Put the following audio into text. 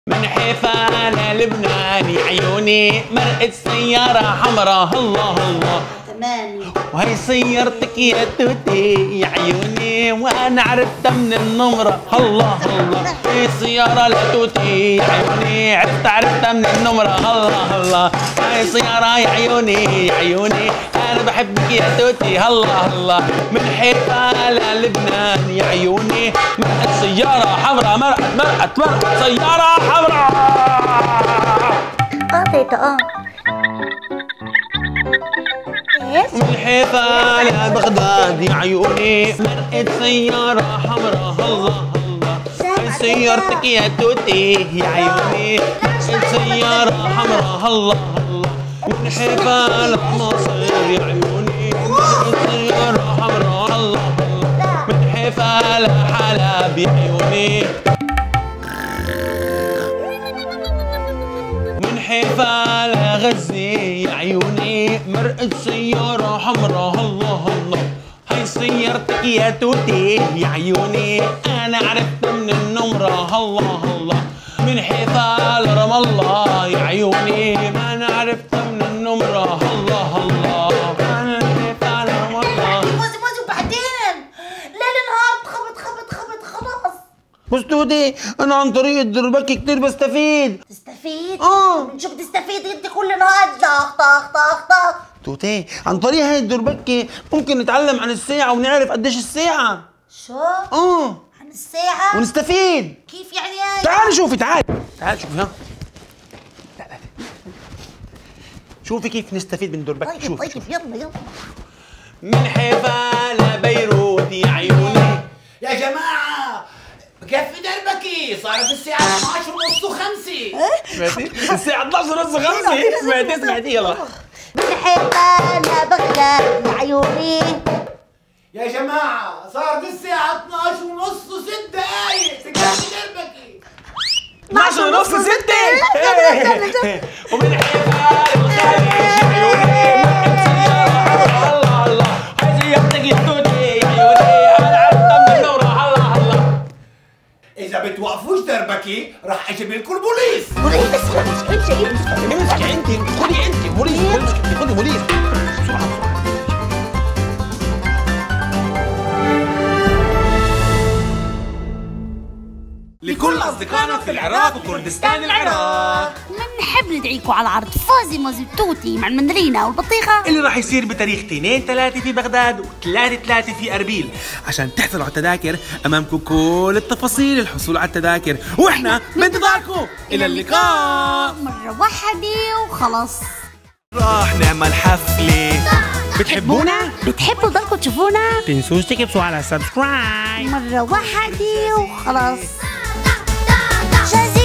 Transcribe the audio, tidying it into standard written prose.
من حيفا للبنان يا عيوني مرقت سيارة حمراء الله الله تمام. وهي سيارتك يا توتي يا عيوني وانا عرفتها من النمرة الله الله. هي سيارة لتوتي يا عيوني عرفتها من النمرة الله الله. هي سيارة يا عيوني يا عيوني انا بحبك يا توتي الله الله. من حيفا للبنان يا عيوني مرقت سيارة حمراء مرقت سيارة حمراء. تيتا من حيفا لبغداد يا عيوني مرقت سيارة حمراء الله الله. سيارتك يا توتي يا عيوني مرقت سيارة حمراء الله الله. من حيفا لمصر يا عيوني مرقت سيارة حمراء الله الله. من حيفا لحلب يا عيوني من حيفا لغزة يا عيوني مرقت سيارة حمراء الله الله. هاي سيارتك يا توتي يا عيوني أنا عرفتها من النمرة الله الله. من حيفا لرام الله يا عيوني أنا عرفتها من النمرة الله الله. أنا حيفا لرام الله. موزي وبعدين ليل نهار خبط خلاص. بس توتي أنا عن طريق الدربكة كتير بستفيد. تستفيد؟ من شو بتستفيد انت كل نهار طخ. توتي عن طريق هاي الدربكة ممكن نتعلم عن الساعة ونعرف قديش الساعة. شو؟ عن الساعة؟ ونستفيد. كيف يعني؟ تعالي شوفي تعالي شوفي ها. شوفي كيف نستفيد من دربكة. طيب يلا. من حيفا لبيروت يا عيوني. يا جماعة كيف دربكي؟ صارت الساعة 12:30 و5. سمعتي؟ الساعة 12:30 سمعتي يلا. من حيفا لبغداد يا عيوني. يا جماعة صارت الساعة 12:30 و6 دقايق. كيف دربكي؟ 12:30 6. ومن حيفا للخليج يا عيوني مرقت سيارة الله الله. هاي سيارتك يا توتي يا عيوني أنا عرفتها من النورة الله الله. إذا بتوقفوش دربكي راح أجيب لكم البوليس. بس امسكي انت خدي بوليس بسرعة. لكل أصدقائنا في العراق وكردستان العراق بنحب ندعيكم على عرض فوزي موزي توتي مع المندرينة والبطيخة اللي راح يصير بتاريخ 2/3 في بغداد و3/3 في أربيل. عشان تحصلوا على التذاكر أمامكم كل التفاصيل الحصول على التذاكر وإحنا بانتظاركم. إلى اللقاء. مرة واحدة وخلص. راح نعمل حفلة. بتحبونا؟ بتحبوا ضلكم تشوفونا؟ تنسوش تكبسوا على سبسكرايب. مرة واحدة وخلص.